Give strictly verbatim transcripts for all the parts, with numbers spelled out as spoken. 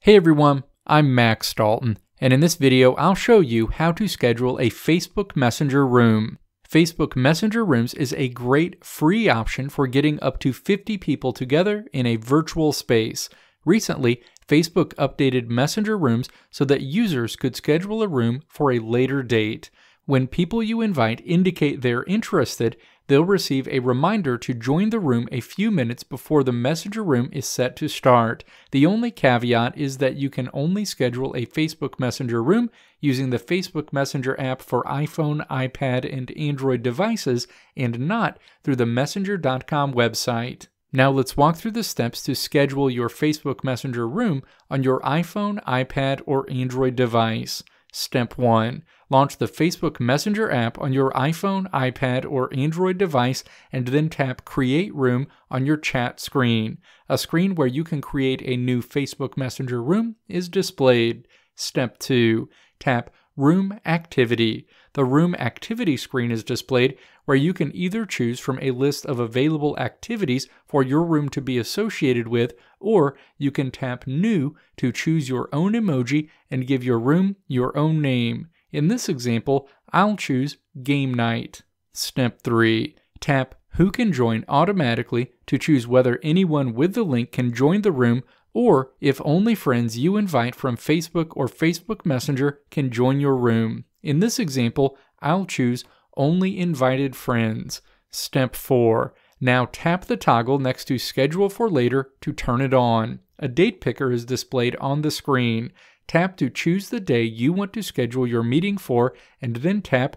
Hey everyone, I'm Max Dalton, and in this video I'll show you how to schedule a Facebook Messenger room. Facebook Messenger Rooms is a great free option for getting up to fifty people together in a virtual space. Recently, Facebook updated Messenger Rooms so that users could schedule a room for a later date. When people you invite indicate they're interested, they'll receive a reminder to join the room a few minutes before the Messenger room is set to start. The only caveat is that you can only schedule a Facebook Messenger room using the Facebook Messenger app for iPhone, iPad, and Android devices, and not through the messenger dot com website. Now let's walk through the steps to schedule your Facebook Messenger room on your iPhone, iPad, or Android device. Step one. Launch the Facebook Messenger app on your iPhone, iPad, or Android device and then tap Create Room on your chat screen. A screen where you can create a new Facebook Messenger room is displayed. Step two. Tap Room Activity. The Room Activity screen is displayed where you can either choose from a list of available activities for your room to be associated with, or you can tap New to choose your own emoji and give your room your own name. In this example, I'll choose Game Night. Step three. Tap Who Can Join automatically to choose whether anyone with the link can join the room, or if only friends you invite from Facebook or Facebook Messenger can join your room. In this example, I'll choose Only Invited Friends. Step four. Now tap the toggle next to Schedule for Later to turn it on. A date picker is displayed on the screen. Tap to choose the day you want to schedule your meeting for, and then tap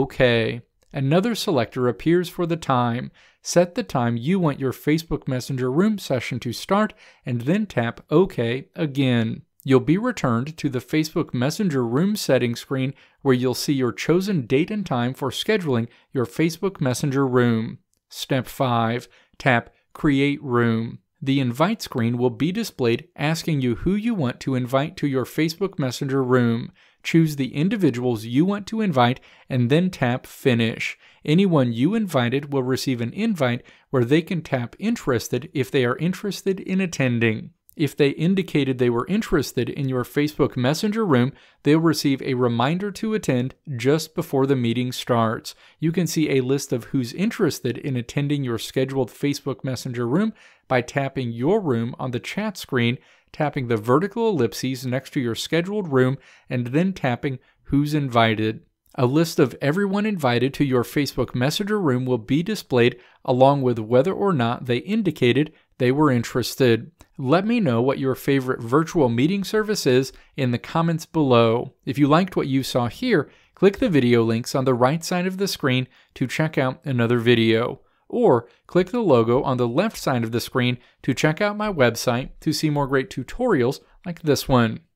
OK. Another selector appears for the time. Set the time you want your Facebook Messenger room session to start, and then tap OK again. You'll be returned to the Facebook Messenger room settings screen where you'll see your chosen date and time for scheduling your Facebook Messenger room. Step five. Tap Create Room. The invite screen will be displayed asking you who you want to invite to your Facebook Messenger room. Choose the individuals you want to invite and then tap Finish. Anyone you invited will receive an invite where they can tap Interested if they are interested in attending. If they indicated they were interested in your Facebook Messenger room, they'll receive a reminder to attend just before the meeting starts. You can see a list of who's interested in attending your scheduled Facebook Messenger room by tapping your room on the chat screen, tapping the vertical ellipses next to your scheduled room, and then tapping Who's Invited. A list of everyone invited to your Facebook Messenger room will be displayed along with whether or not they indicated they were interested. Let me know what your favorite virtual meeting service is in the comments below. If you liked what you saw here, click the video links on the right side of the screen to check out another video. Or click the logo on the left side of the screen to check out my website to see more great tutorials like this one.